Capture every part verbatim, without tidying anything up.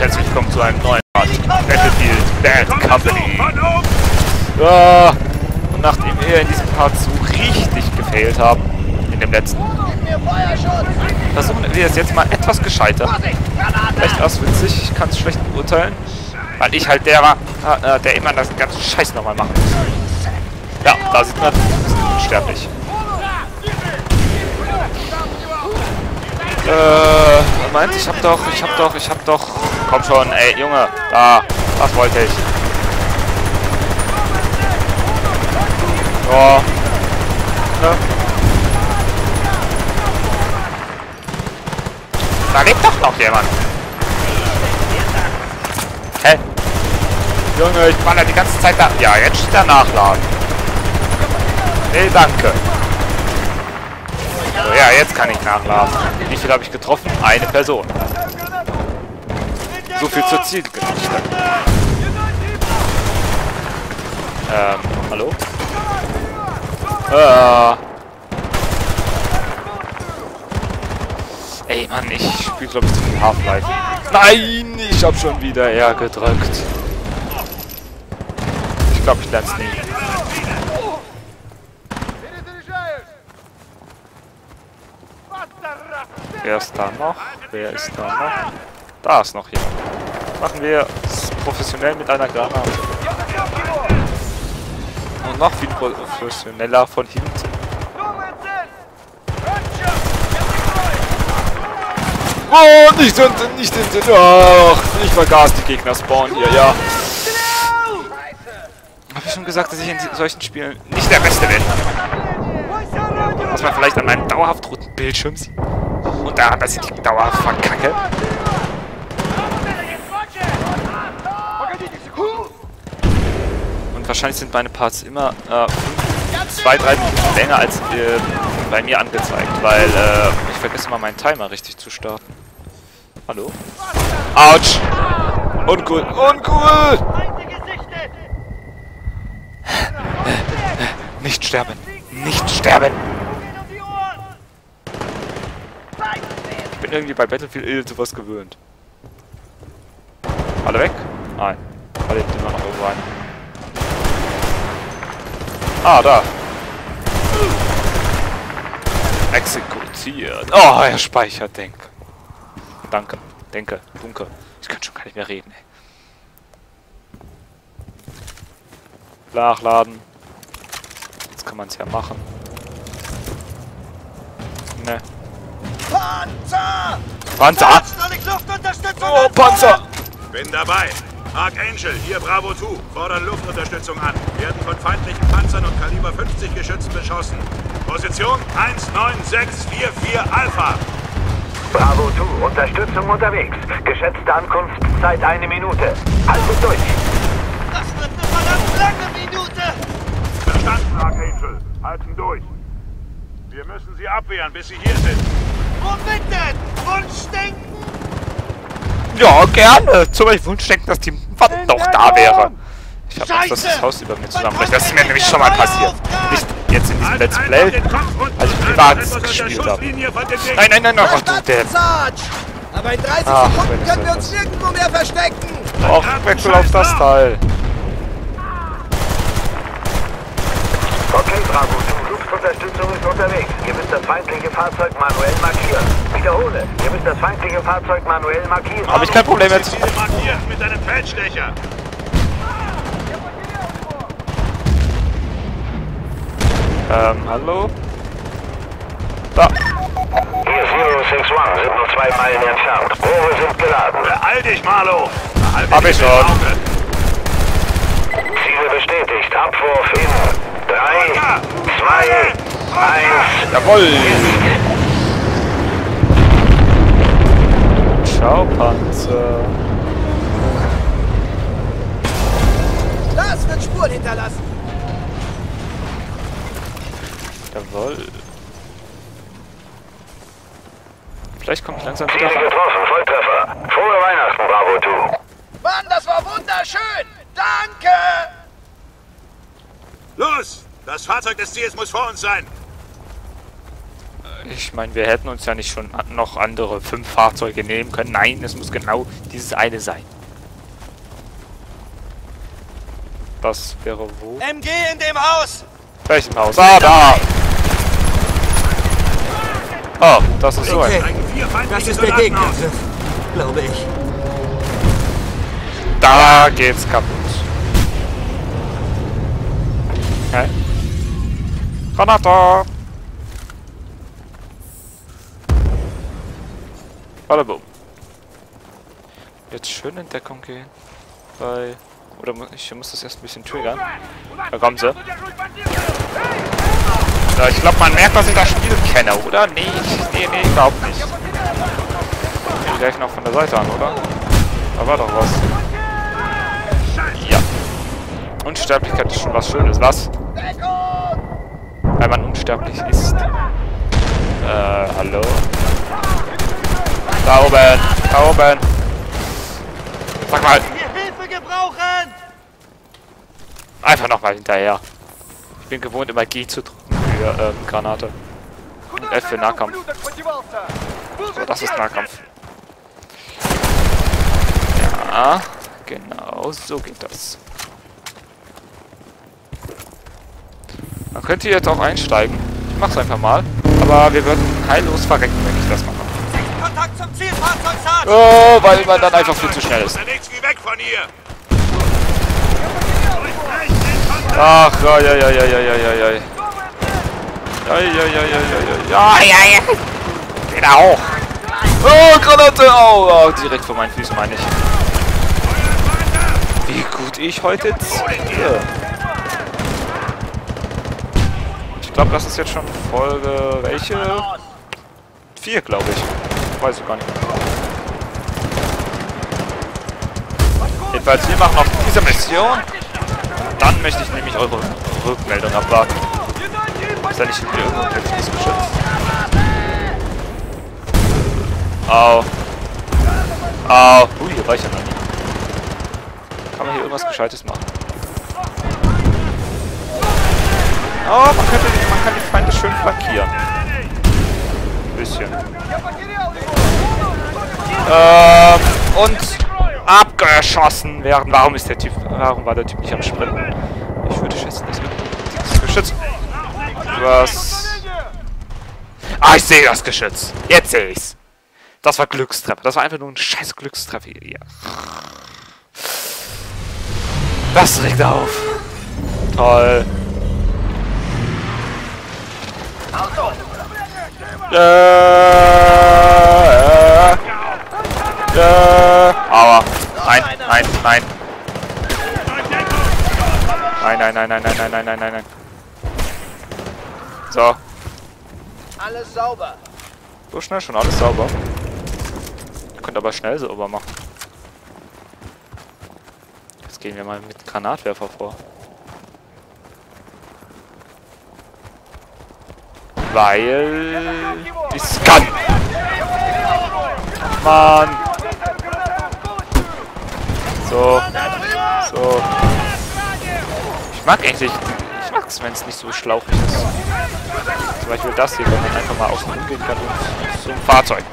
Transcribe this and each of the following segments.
herzlich willkommen zu einem neuen Part Battlefield Bad Company. Ja, und nachdem wir in diesem Part so richtig gefailt haben, in dem letzten, versuchen wir es jetzt mal etwas gescheiter. Vielleicht war es witzig, ich kann es schlecht beurteilen, weil ich halt der war, äh, der immer das ganze Scheiß nochmal machen muss. Ja, da sieht man, wir sind unsterblich. Äh, meint, ich hab doch, ich hab doch, ich hab doch. Komm schon, ey, Junge, da, was wollte ich? Oh. Ne? Da lebt doch noch jemand. Hä? Junge, ich baller die ganze Zeit da. Ja, jetzt steht da Nachladen. Nee, danke. So, ja, jetzt kann ich nachladen. Wie viel habe ich getroffen? Eine Person. So viel zur Zielgerichtung. Ähm, hallo? Äh. Ey, Mann, ich spiele, glaube ich, zu viel Half-Life. Nein, ich habe schon wieder R gedrückt. Ich glaube, ich lerne es nie. Wer ist da noch? Wer ist da noch? Da ist noch jemand. Machen wir es professionell mit einer Granate. Und noch viel professioneller von hinten. Oh, nicht hinten, nicht hinten. Ach, ich vergaß die Gegner spawnen hier, ja. Habe ich schon gesagt, dass ich in solchen Spielen nicht der Beste bin. Was man vielleicht an meinem dauerhaft roten Bildschirm sieht. Und daran, dass ich die dauerhaft verkacke. Und wahrscheinlich sind meine Parts immer äh, zwei, drei Minuten länger als äh, bei mir angezeigt, weil äh, ich vergesse mal meinen Timer richtig zu starten. Hallo? Autsch! Uncool! Uncool! Nicht sterben! Nicht sterben! Ich bin irgendwie bei Battlefield ill sowas gewöhnt. Alle weg? Nein. Da lebt immer noch irgendwo ein. Ah, da. Exekutiert. Oh, er speichert, denk. Danke. Denke. Dunke. Ich kann schon gar nicht mehr reden, ey. Nachladen. Jetzt kann man es ja machen. Ne. Panzer! Panzer! Oh, Panzer! Bin dabei. Archangel, hier Bravo zwei, fordern Luftunterstützung an. Werden von feindlichen Panzern und Kaliber fünfzig Geschützen beschossen. Position eins neun sechs vier vier Alpha. Bravo zwei, Unterstützung unterwegs. Geschätzte Ankunftszeit eine Minute. Haltet durch. Das wird eine verdammt lange Minute! Verstanden, Archangel. Halten durch. Wir müssen sie abwehren, bis sie hier sind. Womit denn? Wunschdenken? Ja, gerne. Zum Beispiel Wunschdenken, dass die Wand noch da wäre. Ich hab Angst, dass das Haus über mir zusammenbricht. Das ist mir nämlich schon mal passiert. Nicht jetzt in diesem Let's Play, als ich privat gespielt habe. Nein, nein, nein, ach du Depp. Aber in dreißig Ach, Sekunden können wir uns nirgendwo mehr verstecken. Och, wechsel auf das Teil. Okay, Bravo zwei, Luftunterstützung ist unterwegs. Ihr müsst das feindliche Fahrzeug manuell markieren. Wiederhole, ihr müsst das feindliche Fahrzeug manuell markieren. Habe ich kein Problem jetzt. Ziele markiert mit einem Feldstecher. Ähm, hallo? Da. Hier null sechs eins, sind noch zwei Meilen entfernt. Rohre sind geladen. Beeil dich, Marlo. Behalte Hab ich dich im schon. Auge. Ziele bestätigt. Abwurf in drei, zwei, eins. Jawohl. Ciao, Panzer. Das wird Spuren hinterlassen. Jawohl. Vielleicht komme ich langsam wieder Ziele ran. getroffen, Volltreffer. Frohe Weihnachten, Bravo zwei. Mann, das war wunderschön. Danke. Los! Das Fahrzeug des Ziels muss vor uns sein. Ich meine, wir hätten uns ja nicht schon noch andere fünf Fahrzeuge nehmen können. Nein, es muss genau dieses eine sein. Das wäre wo? M G in dem Haus! Welchem Haus? Ah, da! Oh, das ist so ein... Zeigen vier Das feindliche ist der Soldaten aus. Gegnergriff, glaube ich. Da geht's kaputt. Hä? Granate! Badaboom. Jetzt schön in Deckung gehen. Weil... Oder mu ich muss das erst ein bisschen triggern. Da kommen sie. Ja, ich glaube, man merkt, dass ich das Spiel kenne, oder? Nee, ich, nee, nee, überhaupt nicht. Ich gleich noch von der Seite an, oder? Da war doch was. Ja. Unsterblichkeit ist schon was Schönes, was? Weil man unsterblich ist. Äh, hallo? Da oben! Da oben! Sag mal! Hilfe gebrauchen! Einfach nochmal hinterher. Ich bin gewohnt, immer G zu drücken für ähm, Granate. Und F für Nahkampf. So, das ist Nahkampf. Ja, genau, so geht das. Man könnte jetzt auch einsteigen. Ich mach's einfach mal. Aber wir würden heillos verrecken, wenn ich das mache. Kontakt zum Zielfahrzeug, Sarge! Oh, weil man dann einfach viel zu schnell ist. Nichts wie weg von hier. Ach, ja, ja, ja, ja, ja, ja, ja, ja. Ja, ja, ja, ja, ja, ja, ja, ja. Geht da hoch. Oh, Granate. Oh, oh, direkt vor meinen Füßen, meine ich. Wie gut ich heute ziehe. Ich glaube, das ist jetzt schon Folge... Welche? Vier, glaube ich. Weiß ich gar nicht. Jedenfalls, wir machen noch diese Mission. Dann möchte ich nämlich eure Rückmeldung abwarten. Ist da nicht wieder irgendwo ein heftiges Geschütz? Au. Au. Ui, hier war ich ja noch nie. Kann man hier irgendwas Gescheites machen? Oh, man, könnte, man kann die Feinde schön flankieren. Ein bisschen. Ähm, und abgeschossen werden. Warum ist der Typ, warum war der Typ nicht am Sprinten? Ich würde schätzen, dass wir das Geschütz... Was? Ah, ich sehe das Geschütz. Jetzt sehe ich's. Das war Glückstreffer. Das war einfach nur ein scheiß Glückstreffer hier. Das regt auf. Toll. Äh, äh, äh, aber nein, nein, nein. Nein, nein, nein, nein, nein, nein, nein, nein, nein, nein. So. Alles sauber. So schnell schon alles sauber. Ihr könnt aber schnell sauber machen. Jetzt gehen wir mal mit Granatwerfer vor. Weil ich kann. Mann. So. So. Ich mag eigentlich. Ich mag's, wenn es nicht so schlauchig ist. Zum Beispiel das hier, wenn man einfach mal außen umgehen kann und so ein Fahrzeug.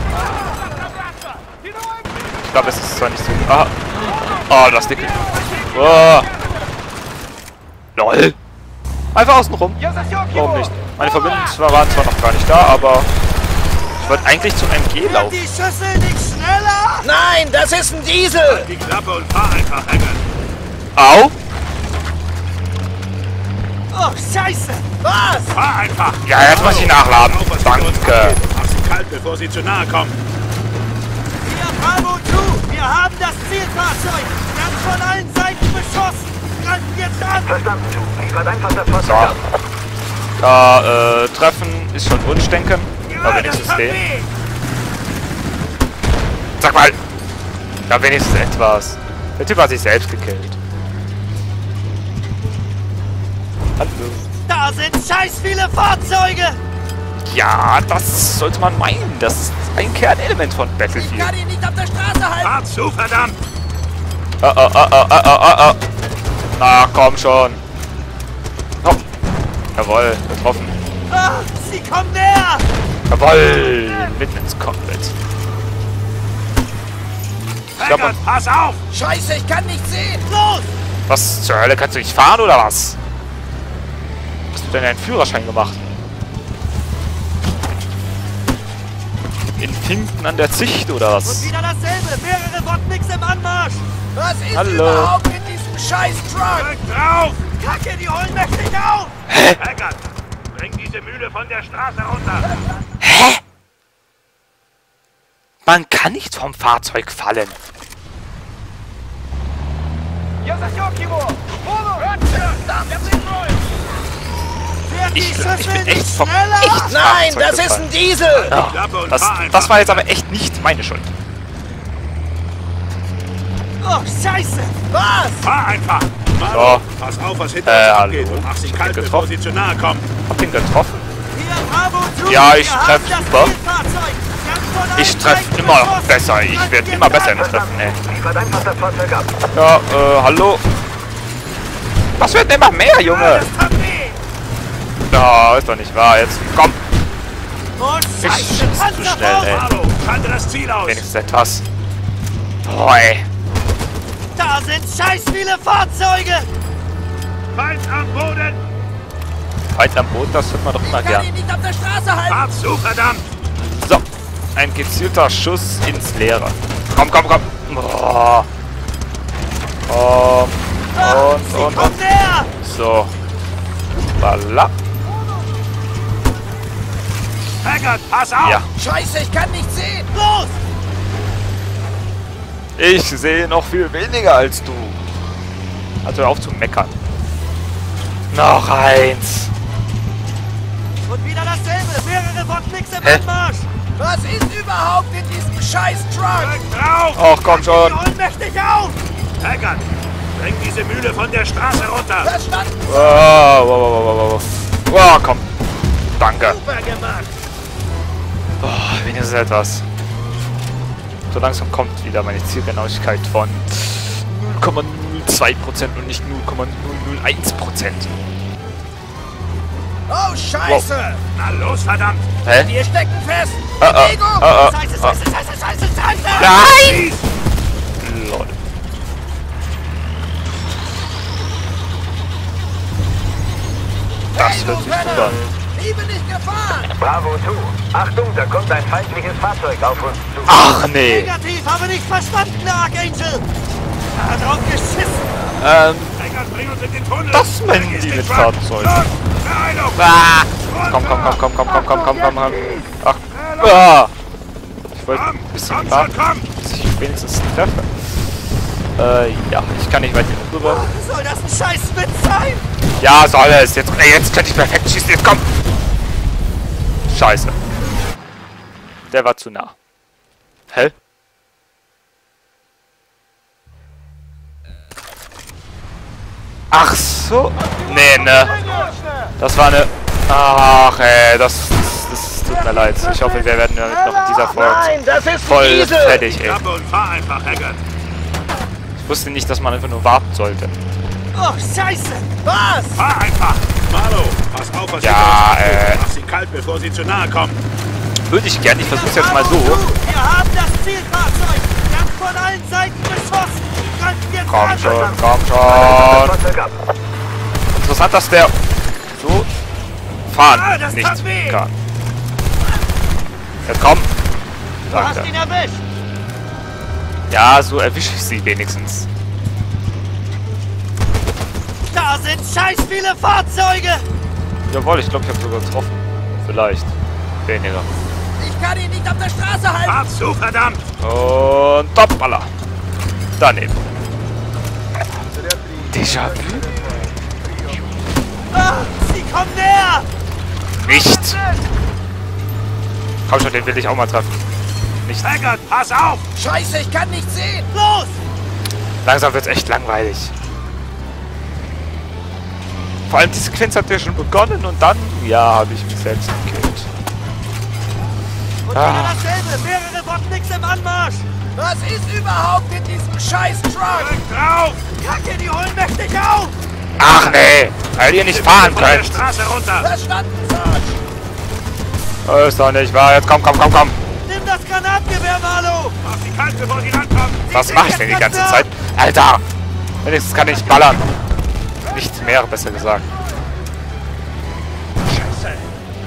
Ich glaube, es ist zwar nicht so. Ah. Oh, das dicke. Oh. LOL. Einfach außen rum. Warum nicht? Meine Verbindungen waren zwar noch gar nicht da, aber ich wollte eigentlich zum M G laufen. Die Schüssel nicht schneller? Nein, das ist ein Diesel! Die Klappe und fahr einfach, Engel. Au! Oh, Scheiße! Was? Fahr einfach. Ja, jetzt muss ich nachladen. Auf, was hinter uns Danke. abgeht. Mach sie kalt, bevor sie zu nahe kommen. Wir Bravo zwei, wir haben das Zielfahrzeug. Werden von allen Seiten beschossen. Greifen jetzt an! Verstanden, du. Ich werde einfach das Fahrzeug So. ab. Da, äh, treffen ist schon Wunschdenken. Aber wenigstens den. Sag mal! Ja, wenigstens etwas. Der Typ hat sich selbst gekillt. Hallo. Da sind scheiß viele Fahrzeuge! Ja, das sollte man meinen. Das ist ein Kernelement von Battlefield. Ich kann ihn nicht auf der Straße halten! Fahr zu, verdammt. Oh, oh, oh, oh, oh, oh, oh. Na, komm schon. Oh. Jawohl, getroffen. Ah, sie kommen näher! Jawoll! Mitten ins Cockpit. Ich glaub, Haggard, pass auf! Scheiße, ich kann nicht sehen! Los! was zur Hölle? Kannst du nicht fahren oder was? Hast du denn deinen Führerschein gemacht? In Finken an der Zicht oder Und was? wieder dasselbe! Mehrere Wodniks im Anmarsch! Was ist Hallo. überhaupt in diesem scheiß Truck? Drück drauf! Kacke, die holen mächtig auf! Haggard, bring diese Mühle von der Straße runter! Hä? Man kann nicht vom Fahrzeug fallen. Ich, ich bin echt vom echt Nein, Fahrzeug das ist gefallen. ein Diesel! Ja, Klappe und das, fahr einfach. das war jetzt aber echt nicht meine Schuld. Oh, Scheiße! Was? Fahr einfach! So. Marlo, pass auf, was hinter Äh, uns hallo. abgeht und mach sie Ich hab kalt, den bevor getroffen. sie zu nahe kommen. Hab den getroffen. Hier, Bravo Two, Ja, ich wir treff haben das super. Zielfahrzeug. Ganz von allen Ich treffe Seiten immer beschossen. besser. Ich Ganz werde jetzt immer besser im an. Treffen, ey. Liefert einfach das Fahrzeug ab. Ja, äh, hallo. Das wird immer mehr, Ah, Junge. das tat weh. Ja, ist doch nicht wahr. Jetzt komm. Oh, Ich Scheiße, schieß zu Panzer schnell, drauf. ey. Marlo, schalte das Ziel aus! Wenigstens etwas. Boah, ey. Da sind scheiß viele Fahrzeuge! Feind am Boden! Weit am Boden, das hört man doch immer Kann gern. ihn nicht auf der Straße halten! Fahr zu, verdammt! So, ein gezielter Schuss ins Leere. Komm, komm, komm. Boah. Komm. Ah, Und, sie und, und. kommt näher! So. Balla. Haggard, pass auf! Ja. Scheiße, ich kann nicht sehen! Los! Ich sehe noch viel weniger als du. Also hör auf zu meckern. Noch eins. Und wieder dasselbe! Mehrere Wodniks im Hä? Anmarsch! Was ist überhaupt in diesem scheiß Truck? Drück drauf! Ach komm Die schon. holen mächtig auf! Haggard, bring diese Mühle von der Straße runter! Verstanden! Wow, wow, wow, wow, wow. Wow, komm. Danke. Super gemacht! Boah, wenigstens etwas. So langsam kommt wieder meine Zielgenauigkeit von null Komma null zwei Prozent und nicht null Komma null null eins Prozent. Oh, Scheiße! Na los, verdammt! Hä? Wir stecken fest! Ah, ah, Bewegung! ah, ah, Scheiße, ah. Scheiße, Scheiße, Scheiße, Scheiße! Nein! Lol. Das Hey, hört du sich Penner! gut an. Liebe nicht gefahren! Bravo zwei. Achtung, da kommt ein feindliches Fahrzeug auf uns zu. Ach nee. Negativ, habe nicht verstanden, Archangel! Ah, drauf geschissen! Ähm, Haggard, bring uns in den Tunnel! Das meinen Weg ist die der mit Truck. Fahrzeugen. Los, Beeilung! ah. Komm, komm, komm, komm, komm, komm, komm, komm, komm, komm. Ach. Ah. Ich wollte Komm, ein bisschen komm warten, schon, komm! bis ich wenigstens treffe. Äh, ja, ich kann nicht weit genug rüber. Soll das ein scheiß Witz sein? Ja, soll es. Jetzt, ey, jetzt könnte ich perfekt schießen. Jetzt komm. Scheiße. Der war zu nah. Hä? Ach so. Nee, ne. Das war eine... Ach, ey, das, das, das tut mir leid. Ich hoffe, wir werden damit noch in dieser Folge Nein, das ist ein voll Diesel. fertig, ey. Klappe und fahr einfach, Haggard! Ich wusste nicht, dass man einfach nur warten sollte. Oh, Scheiße! Was? Fahr einfach! Marlo, pass auf, was Ja, hinter uns abgeht. äh. Mach sie kalt, bevor sie zu nahe kommen! Würde ich gern. Ich versuch's jetzt mal Bravo so. Two, wir haben das Zielfahrzeug! Ganz von allen Seiten beschossen! Greifen jetzt Komm an. schon, komm Das schon. Fahrzeug ab. Interessant, dass der so fahren Ah, das nicht tat weh. kann. Jetzt komm. Du hast Danke. ihn erwischt! Ja, so erwische ich sie wenigstens. Da sind scheiß viele Fahrzeuge! Jawohl, ich glaube, ich habe sogar getroffen. Vielleicht. Weniger. Ich kann ihn nicht auf der Straße halten! Fahr zu, verdammt! Und Topballer. Daneben. Déjà-vu? Ah, sie kommen näher! Nicht. Komm schon, den will ich auch mal treffen. Nicht. Haggard, pass auf! Scheiße, ich kann nicht sehen! Los! Langsam wird's echt langweilig. Vor allem die Sequenz hat ja schon begonnen und dann, ja, habe ich mich selbst gekillt. Und Ah. wieder dasselbe! Mehrere Wodniks im Anmarsch! Was ist überhaupt in diesem scheiß Truck? Drück drauf! Kacke, die holen mächtig auf! Ach nee, weil ihr nicht fahren Von der könnt. Straße runter! Verstanden, Sarge! Oh, ist doch nicht wahr. Jetzt komm, komm, komm, komm. Nimm das Granatgewehr, Marlo! Auf die Kante, bevor sie rankommen! Was mache ich denn die ganze Zeit? Alter! Wenigstens kann ich ballern. Nicht mehr, besser gesagt. Scheiße!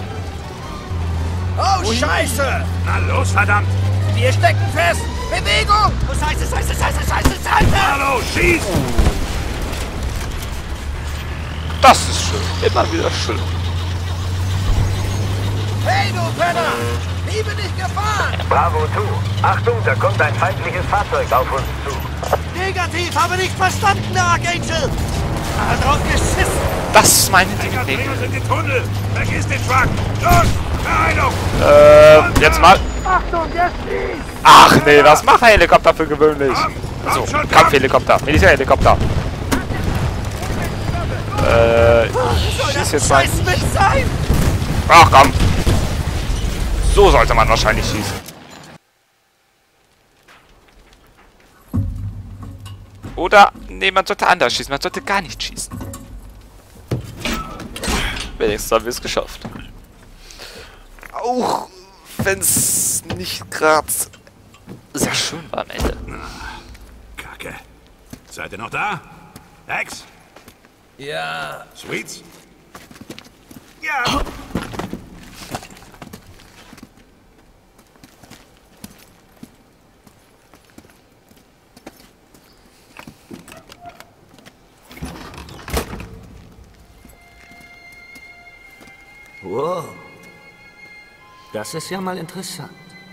Oh, Scheiße! Na los, verdammt! Wir stecken fest! Bewegung! Oh, Scheiße, Scheiße, Scheiße, Scheiße, Scheiße! Hallo, schieß! Das ist schön. Immer wieder schön. Hey, du Penner! Wie bin ich gefahren? Bravo zwei. Achtung, da kommt ein feindliches Fahrzeug auf uns zu. Negativ, habe nicht verstanden, Archangel! Ah, drauf geschissen! Das ist meine Bring Dinge. uns in den Tunnel! Vergiss den Truck! Los! Beeilung! Äh, jetzt mal. Achtung, der schießt! Ach nee, was macht ein Helikopter für gewöhnlich? So, Kampfhelikopter, Militärhelikopter. Äh, ich schieß jetzt mal. Scheiß mit sein! Ach komm. So sollte man wahrscheinlich schießen. Oder, nee, man sollte anders schießen. Man sollte gar nicht schießen. Wenigstens haben wir es geschafft. Auch wenn es nicht gerade sehr schön war am Ende. Kacke. Seid ihr noch da? Hex? Ja. Sweets? Ja! Wow. Das ist ja mal interessant.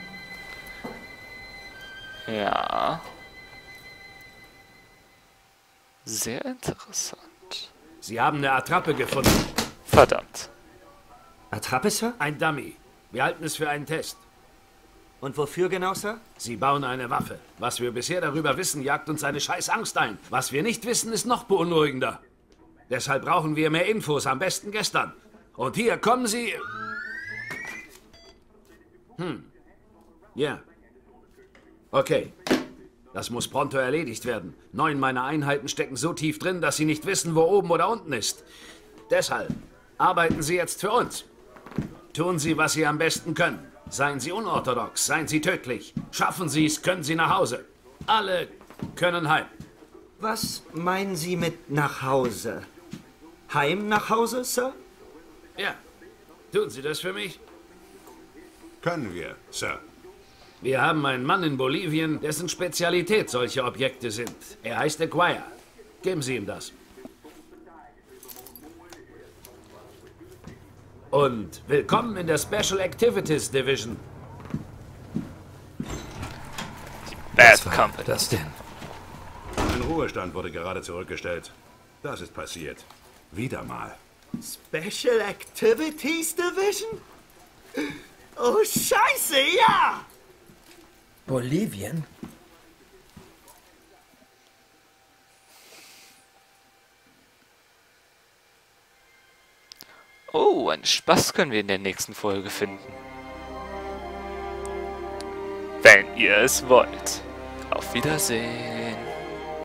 Ja. Sehr interessant. Sie haben eine Attrappe gefunden. Verdammt. Attrappe, Sir? Ein Dummy. Wir halten es für einen Test. Und wofür genau, Sir? Sie bauen eine Waffe. Was wir bisher darüber wissen, jagt uns eine scheiß Angst ein. Was wir nicht wissen, ist noch beunruhigender. Deshalb brauchen wir mehr Infos, am besten gestern. Und hier kommen Sie... Hm. Ja. Okay. Das muss pronto erledigt werden. Neun meiner Einheiten stecken so tief drin, dass sie nicht wissen, wo oben oder unten ist. Deshalb arbeiten Sie jetzt für uns. Tun Sie, was Sie am besten können. Seien Sie unorthodox, seien Sie tödlich. Schaffen Sie es, können Sie nach Hause. Alle können heim. Was meinen Sie mit nach Hause? Heim nach Hause, Sir? Ja. Tun Sie das für mich? Können wir, Sir. Wir haben einen Mann in Bolivien, dessen Spezialität solche Objekte sind. Er heißt Acquire. Geben Sie ihm das. Und willkommen in der Special Activities Division. Bad Company. Das denn? Ein Ruhestand wurde gerade zurückgestellt. Das ist passiert. Wieder mal. Special Activities Division? Oh, Scheiße, ja! Bolivien? Oh, einen Spaß können wir in der nächsten Folge finden. Wenn ihr es wollt. Auf Wiedersehen.